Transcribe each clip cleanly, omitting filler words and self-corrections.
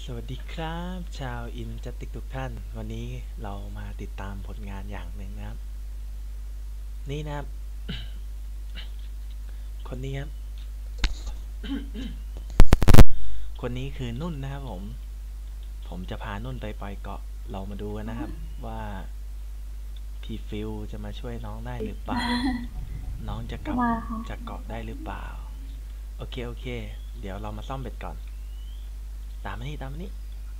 สวัสดีครับชาวอินจัติกทุกท่านวันนี้เรามาติดตามผลงานอย่างหนึ่งนะครับนี่นะครับคนนี้ครับคนนี้คือนุ่นนะครับผมจะพานุ่นไปปล่อยเกาะเรามาดูกันนะครับว่าพี่ฟิลจะมาช่วยน้องได้หรือเปล่าน้องจะกลับมาค่ะจากเกาะได้หรือเปล่าโอเคเดี๋ยวเรามาซ่อมเบ็ดก่อนตามมานี่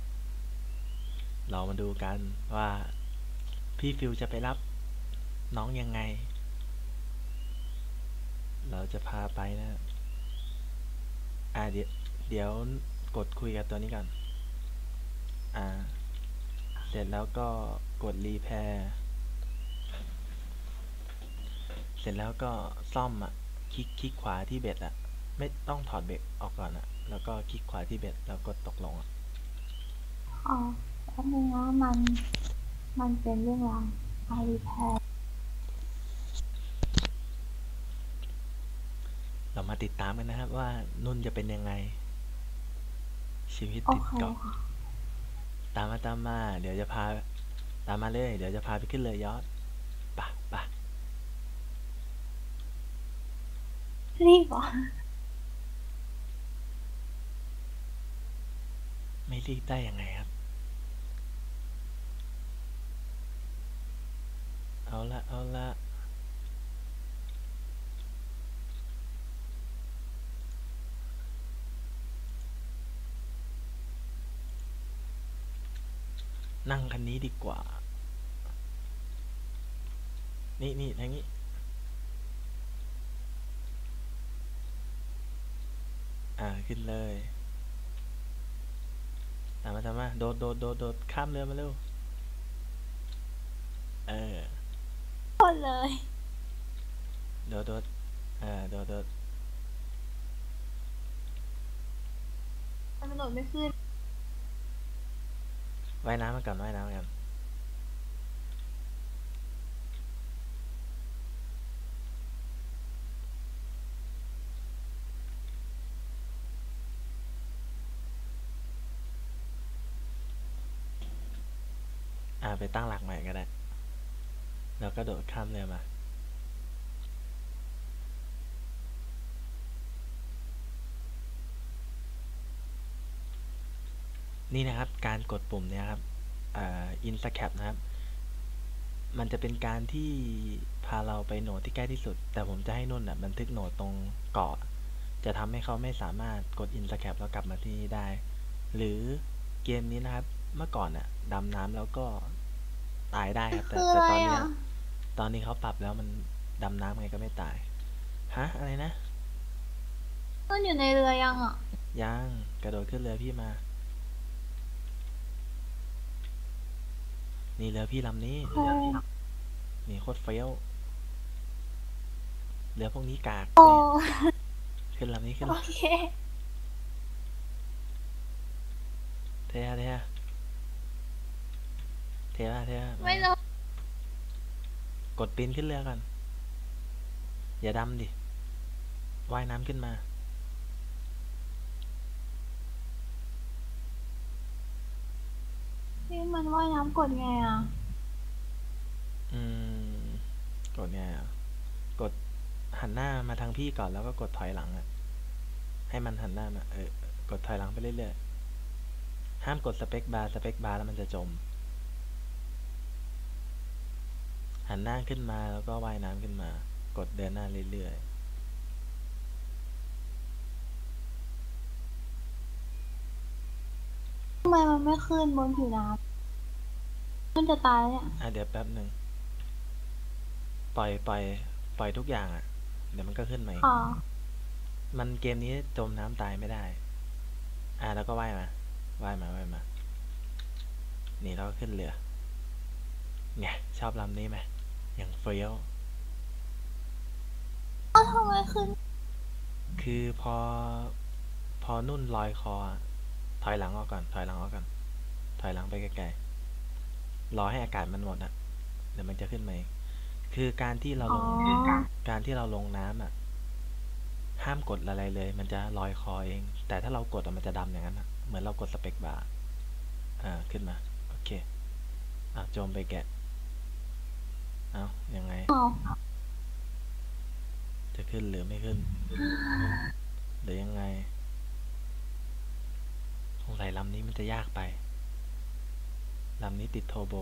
เรามาดูกันว่าพี่ฟิลจะไปรับน้องยังไงเราจะพาไปนะเดี๋ยวกดคุยกับตัวนี้ก่อนเสร็จแล้วก็กดรีแพร์เสร็จแล้วก็ซ่อมคลิกขวาที่เบ็ดไม่ต้องถอดเบ็ดออกก่อนแล้วก็คลิกขวาที่เบ็ดแล้วกดตกลงอ๋อแป๊บนึงนะมันเป็นเรื่องราวไอแพดเรามาติดตามกันนะครับว่านุ่นจะเป็นยังไงชีวิตโอเคติดเกาะค่ะตามมาเดี๋ยวจะพาตามมาเลยเดี๋ยวจะพาไปขึ้นเรือยอชต์ปะรีบเหรอไม่รีบได้ยังไงครับเอาละนั่งคันนี้ดีกว่านี่ทางนี้ขึ้นเลยตามมาโดดข้ามเรือมาเร็วเออหมดเลยโดดโดดมันโดดไม่ขึ้นว่ายน้ำมาก่อนว่ายน้ำกันไปตั้งหลักใหม่ก็ได้แล้วก็โดดข้ามเรือมานี่นะครับการกดปุ่มเนี่ยครับInstacap นะครับมันจะเป็นการที่พาเราไปโหนดที่ใกล้ที่สุดแต่ผมจะให้นุ่นบันทึกโหนดตรงเกาะจะทำให้เขาไม่สามารถกด Instacap แล้วกลับมาที่นี่ได้หรือเกมนี้นะครับเมื่อก่อนดำน้ำแล้วก็ตายได้ครับแต่คืออะไรตอนนี้อ่ะเขาปรับแล้วมันดำน้ำไงก็ไม่ตายฮะอะไรนะมันอยู่ในเรือยังอ่ะยังกระโดดขึ้นเรือพี่มานี่เรือพี่ลำนี้โอนี่โคตรเฟี้ยวเรือพวกนี้กากโอนี่ขึ้นลำนี้ขึ้นโอละเคเท่เท่เท่มาไม่รู้กดปีนขึ้นเรือก่อนอย่าดำดิว่ายน้ำขึ้นมานี่มันว่ายน้ำกดไงอ่ะอืมกดไงกดหันหน้ามาทางพี่ก่อนแล้วก็กดถอยหลังให้มันหันหน้ามากดถอยหลังไปเรื่อยๆห้ามกดสเปคบาร์แล้วมันจะจมหันหน้าขึ้นมาแล้วก็ว่ายน้ำขึ้นมากดเดินหน้าเรื่อยทำไมมันไม่ขึ้นบนผิวน้ำมันจะตายแล้วเนี่ยๆเดี๋ยวแป๊บหนึ่งปล่อยทุกอย่างเดี๋ยวมันก็ขึ้นมาเองอ๋อมันเกมนี้จมน้ำตายไม่ได้แล้วก็ว่ายมานี่เราก็ขึ้นเรือไงชอบลำนี้ไหมอย่างเฟี้ยวอ้าวทำไมขึ้นคือพอนุ่นลอยคอถอยหลังออกก่อนถอยหลังไปไกลๆรอให้อากาศมันหมดเดี๋ยวมันจะขึ้นมาเองคืออ๋อการที่เราลงน้ำห้ามกดอะไรเลยมันจะลอยคอเองแต่ถ้าเรากดมันจะดำอย่างนั้นเหมือนเรากดสเปคบาร์ขึ้นมาโอเคโจมไปแกะยังไงจะขึ้นหรือไม่ขึ้นหรือยังไงสงสัยลำนี้มันจะยากไปลำนี้ติดโทโบ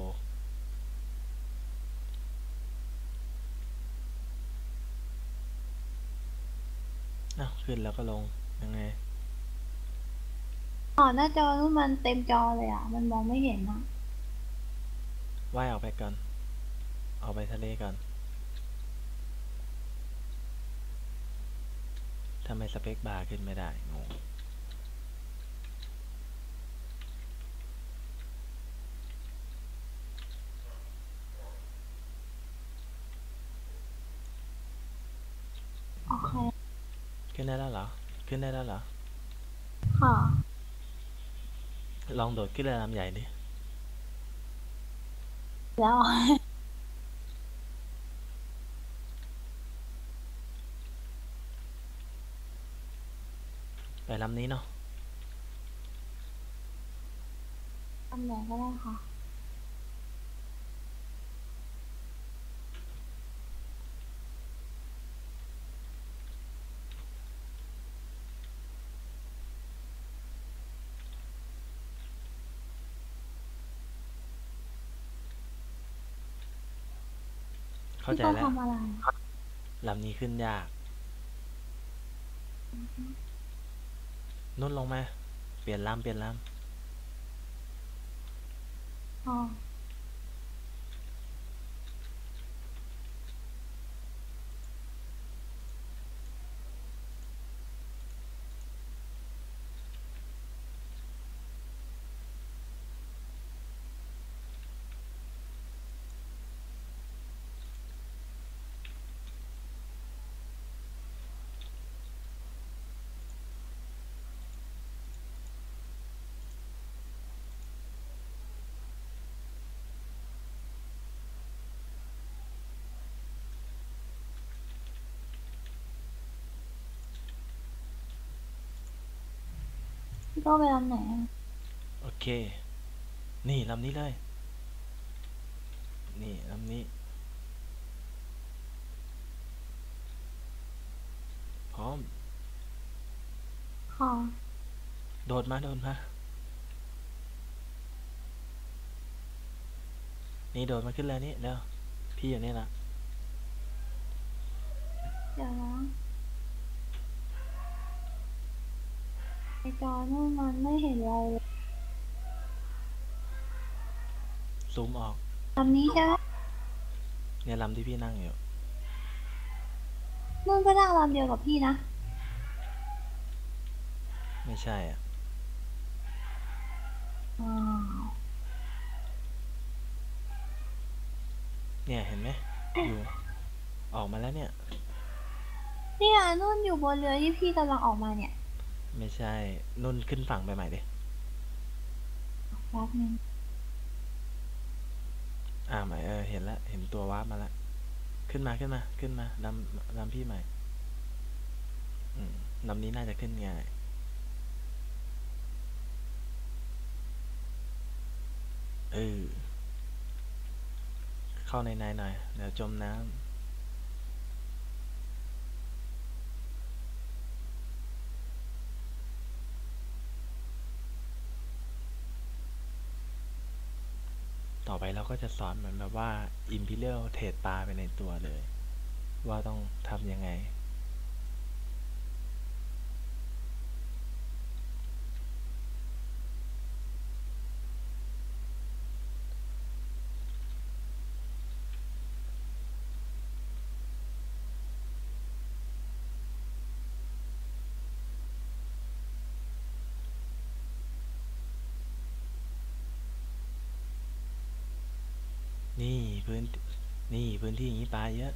ขึ้นแล้วก็ลงยังไงหน้าจอนู้นมันเต็มจอเลยอ่ะมันมองไม่เห็นอ่ะว่ายออกไปก่อนออกไปทะเลก่อนทำไมสเปคบาร์ขึ้นไม่ได้งงโอเคขึ้นได้แล้วเหรอขึ้นได้แล้วเหรอค่ะลองโดดขึ้นเรือลำใหญ่ดิแล้วไปลำนี้เนาะตำแหน่งก็ได้ค่ะเข้าใจแล้วทำอะไรลำนี้ขึ้นยากนุ่นลงมาเปลี่ยนลำอ๋อพี่โก้ไปลำไหนอ่ะโอเคนี่ลำนี้เลยนี่ลำนี้พร้อมค่ะโดดมานี่โดดมาขึ้นเลยนี่เร็วพี่อยู่นี่ละเดี๋ยวนะไอจอนู่นมันไม่เห็นอะไรเลยซูมออกลำนี้ใช่ไหมเนี่ยลำที่พี่นั่งอยู่นู่นก็นั่งลำเดียวกับพี่นะไม่ใช่อ้าวเนี่ยเห็นไหมอยู่ออกมาแล้วเนี่ยเนี่ยนุ่นอยู่บนเรือที่พี่กำลังออกมาเนี่ยไม่ใช่นุ่นขึ้นฝั่งไปใหม่ดิแป๊บนึงใหม่เห็นแล้วเห็นตัววาร์ปมาแล้วขึ้นมาลำพี่ใหม่ลำนี้น่าจะขึ้นง่ายเข้าในหน่อยเดี๋ยวจมน้ำต่อไปเราก็จะสอนเหมือนแบบว่า Imperial เทรดปลาไปในตัวเลยว่าต้องทำยังไงนี่พื้นพื้นที่อย่างนี้ปลาเยอะ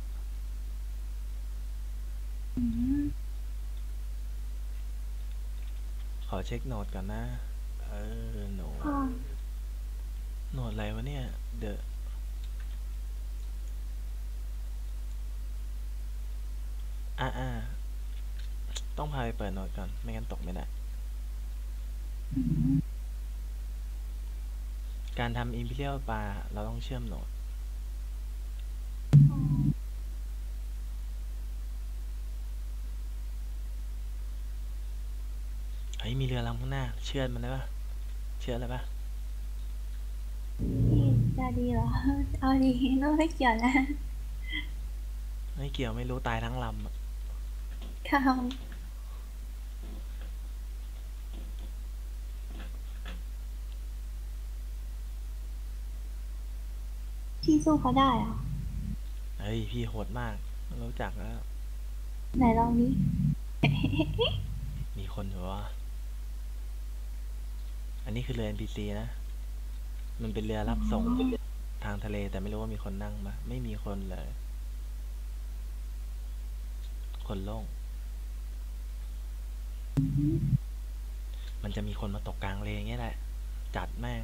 อืมขอเช็คโหนดก่อนนะโหนดค่ะอะไรวะเนี่ยเดอะต้องพาไปเปิดโหนดก่อนไม่งั้นตกไม่ได้อืมการทำ Imperial Bar เราต้องเชื่อมโหนดเฮ้ยมีเรือลำข้างหน้าเชื่อมันได้ปะเชื่อเลยปะพี่จะดีเหรอ เอาดีโน้ตไม่เกี่ยวนะไม่เกี่ยวไม่รู้ตายทั้งลำอะครับพี่สู้เขาได้เหรอเฮ้ยพี่โหดมากรู้จักแล้วไหนลองนี้มีคนอยู่วะอันนี้คือเรือ NPC นะมันเป็นเรือรับส่งทางทะเลแต่ไม่รู้ว่ามีคนนั่งปะไม่มีคนเลยคนโล่งมันจะมีคนมาตกกลางเลอย่างเงี้ยแหละจัดแม่ง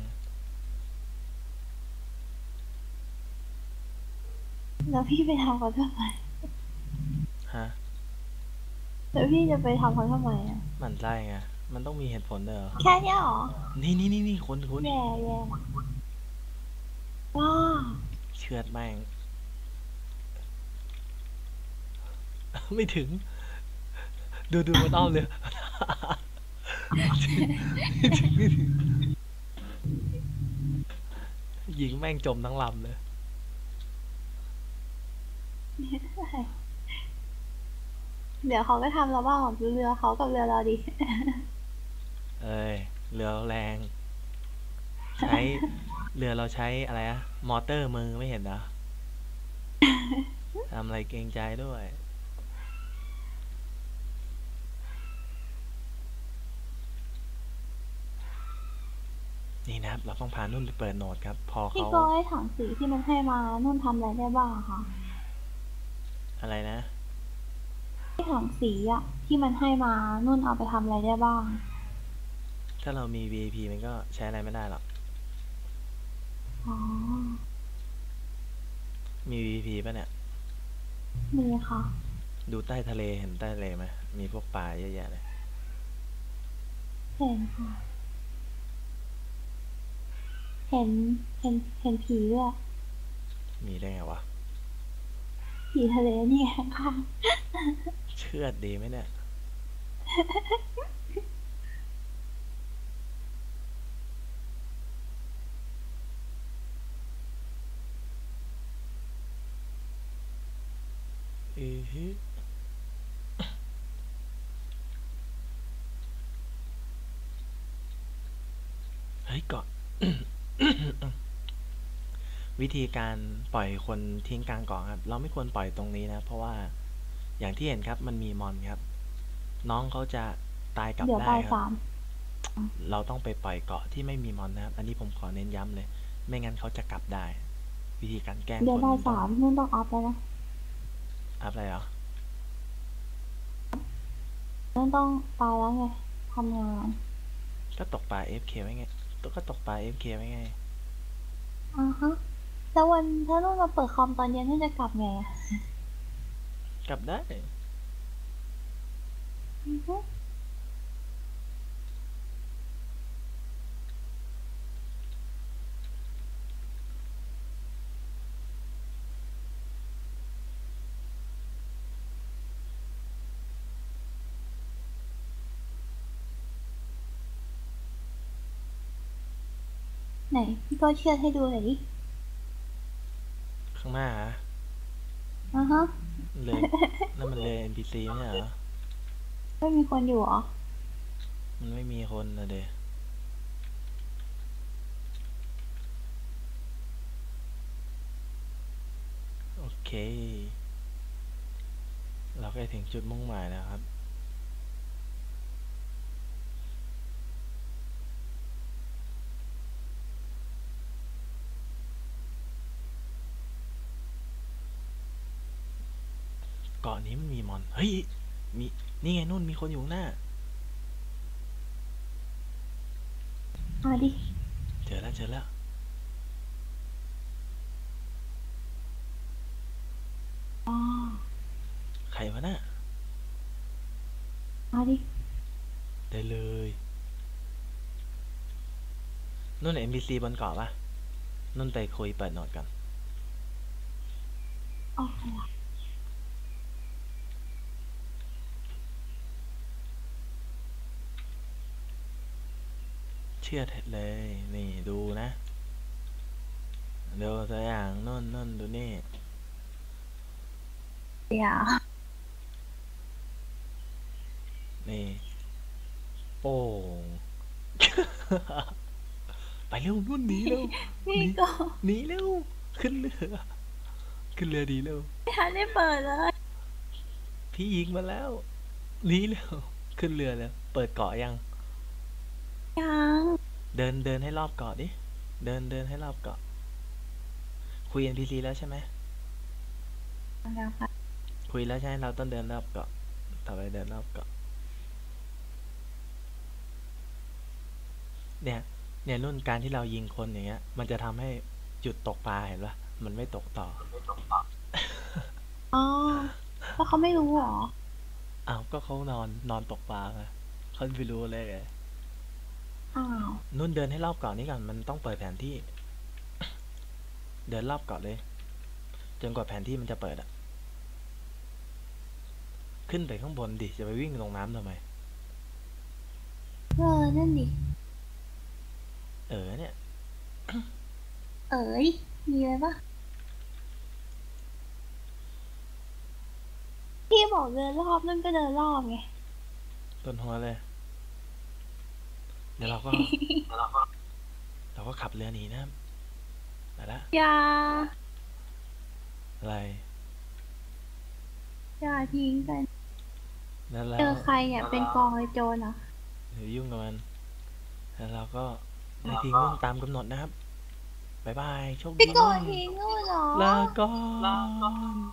แล้วพี่ไปทำเขาทำไมฮะแล้วพี่จะไปทำเขาทำไมอ่ะหมั่นไส้ไงมันต้องมีเหตุผลเด้อแค่เนี้ยเหรอนี่คนแย่แย่ว้าเชือดแม่ง ไม่ถึง ดูมันอ้อมเลย ไม่ถึงยิงแม่งจมทั้งลำเลยเดี๋ยวเขาก็ทำเราบ้างเรือเขากับเรือเราดิเอ้ยเรือแรง ใช้เรือเราใช้อะไรอะมอเตอร์มือไม่เห็นเหรอ ทำอะไรเกรงใจด้วย นี่นะครับ เราต้องพานุ่นไปเปิดโหนดครับ พอพี่เขาก็ไอ้ถังสีที่มันให้มานุ่นทำอะไรได้บ้างอะคะอะไรนะไอ้ถังสีอะที่มันให้มานุ่นเอาไปทำอะไรได้บ้างถ้าเรามี VIP มันก็ใช้อะไรไม่ได้หรอกอ๋อมี VIP ป่ะเนี่ยมีค่ะดูใต้ทะเลเห็นใต้ทะเลไหมมีพวกปลาเยอะแยะเลยเห็นค่ะ เห็นเห็นผีด้วยมีได้ไงวะผีทะเลนี่ไงค่ะเชื่อดดีไหมเนี่ยอือฮึเฮ้ยก่อน วิธีการปล่อยคนทิ้งกลางเกาะครับ เราไม่ควรปล่อยตรงนี้นะ เพราะว่าอย่างที่เห็นครับมันมีมอนครับ น้องเขาจะตายกลับเดี๋ยวได้บ่ายครับสามเราต้องไปปล่อยเกาะที่ไม่มีมอนนะครับ อันนี้ผมขอเน้นย้ำเลย ไม่งั้นเขาจะกลับได้ วิธีการแกล้งเดี๋ยควบ่ายนต้อสาง มนุ่นต้องอัพแล้วนะอัพอะไรเหรอนุ่นต้องไปแล้วไงทำงานก็ตกปลา FK ไว้ไงก็ตกปลา FK ไว้ไงอ่าฮะแล้ววันถ้านุ่นมาเปิดคอมตอนเย็นนุ่นจะกลับไงอะกลับได้อือฮึ ไหนพี่ก็เชื่อดให้ดูหน่อยดิข้างหน้าฮะอ่าฮะเลย นั่นมันเลย NPC ไม่ใช่เหรอไม่มีคนอยู่เหรอมันไม่มีคนนะเดโอเค เราใกล้ถึงจุดมุ่งหมายแล้วครับ เกาะนี้มันมีมอน เฮ้ย มี นี่ไงนู่นมีคนอยู่ข้างหน้ามาดิเจอแล้วอ่าใครวะน่ะมาดิได้เลย นู่น NPC บนเกาะปะนุ่นไปคุยเปิดโหนดก่อนโอเคเชื่อเถอะเลยนี่ดูนะดูตัวอย่างนุ่นดูนี่เดี๋ยวนี่โป้ง ไปเร็วนุ่นหนีเร็วพี่หนีก็หนีเร็วขึ้นเรือขึ้นเรือดีเร็วไม่ทันได้เปิดเลยพี่ยิงมาแล้วหนีเร็วขึ้นเรือแล้วเปิดเกาะยังยังเดินให้รอบเกาะดิเดินให้รอบเกาะคุย NPC แล้วใช่ไหมยังค่ะคุยแล้วใช่ไหมเราต้องเดินรอบเกาะต่อไปเดินรอบเกาะเนี่ยนุ่นการที่เรายิงคนอย่างเงี้ยมันจะทำให้จุดตกปลาเห็นปะมันไม่ตกต่ออ๋อแล้วเขาไม่รู้เหรออ้าวก็เขานอนตกปลาไงเขาไม่รู้เลยไงอ้าวนุ่นเดินให้รอบเกาะนี้ก่อนมันต้องเปิดแผนที่ เดินรอบเกาะเลยจนกว่าแผนที่มันจะเปิดอะขึ้นไปข้างบนดิจะไปวิ่งลงน้ำทำไมนั่นดิเนี่ยเอ๋ยมีอะไรปะพี่บอกเดินรอบนั่นก็เดินรอบไงต้นหัวเลย เดี๋ยวเราก็ เราก็ขับเรือหนีนะครับไปละอย่าอะไรอย่าทิ้งกันแล้วเราเจอใครเนี่ยเป็นกองเลยโจรเหรอเดี๋ยวยุ่งกับมันแล้วเราก็ไม่ทิ้งนุ่นตามกำหนดนะครับบ๊ายบายโชคพี่ดีโกรนุ่ธนทิ้งนู่นเหรอลาก่อน